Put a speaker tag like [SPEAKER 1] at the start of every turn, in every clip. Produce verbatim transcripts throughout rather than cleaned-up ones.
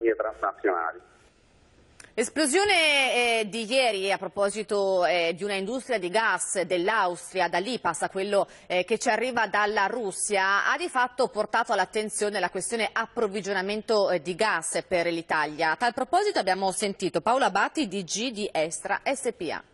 [SPEAKER 1] compagnie transnazionali.
[SPEAKER 2] L'esplosione eh, di ieri a proposito eh, di una industria di gas dell'Austria, dall'I P A S a quello eh, che ci arriva dalla Russia, ha di fatto portato all'attenzione la questione approvvigionamento eh, di gas per l'Italia. A tal proposito abbiamo sentito Paola Batti, D G di Estra S P A.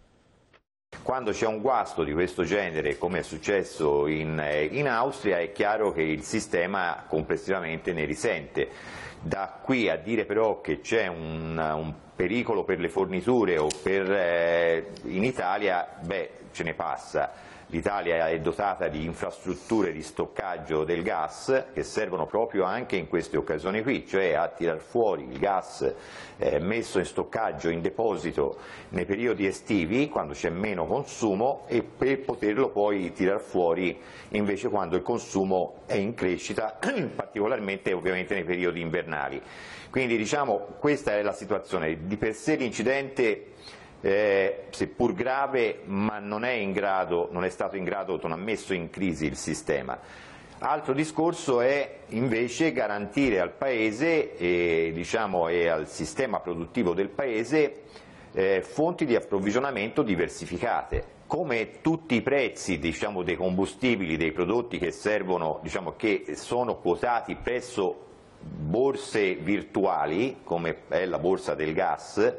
[SPEAKER 3] Quando c'è un guasto di questo genere, come è successo in, in Austria, è chiaro che il sistema complessivamente ne risente. Da qui a dire però che c'è un, un pericolo per le forniture o per, eh, in Italia, beh, ce ne passa. L'Italia è dotata di infrastrutture di stoccaggio del gas che servono proprio anche in queste occasioni qui, cioè a tirar fuori il gas eh, messo in stoccaggio, in deposito nei periodi estivi, quando c'è meno consumo, e per poterlo poi tirar fuori invece quando il consumo è in crescita, particolarmente ovviamente nei periodi invernali. Quindi diciamo questa è la situazione. Di per sé l'incidente Eh, seppur grave, ma non è, in grado, non è stato in grado, non ha messo in crisi il sistema. Altro discorso è invece garantire al Paese e, diciamo, e al sistema produttivo del Paese eh, fonti di approvvigionamento diversificate. Come tutti i prezzi, diciamo, dei combustibili, dei prodotti che servono, diciamo, che sono quotati presso borse virtuali, come è la borsa del gas,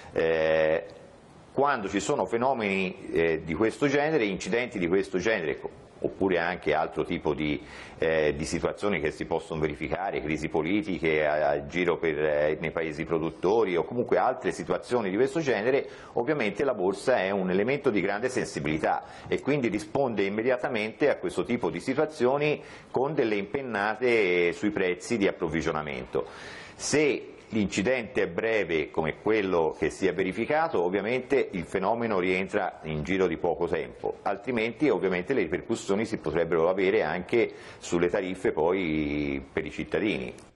[SPEAKER 3] eh, quando ci sono fenomeni eh, di questo genere, incidenti di questo genere, oppure anche altro tipo di, eh, di situazioni che si possono verificare, crisi politiche a, a giro per, eh, nei paesi produttori o comunque altre situazioni di questo genere, ovviamente la borsa è un elemento di grande sensibilità e quindi risponde immediatamente a questo tipo di situazioni con delle impennate sui prezzi di approvvigionamento. Se l'incidente è breve come quello che si è verificato, ovviamente il fenomeno rientra in giro di poco tempo, altrimenti ovviamente le ripercussioni si potrebbero avere anche sulle tariffe poi per i cittadini.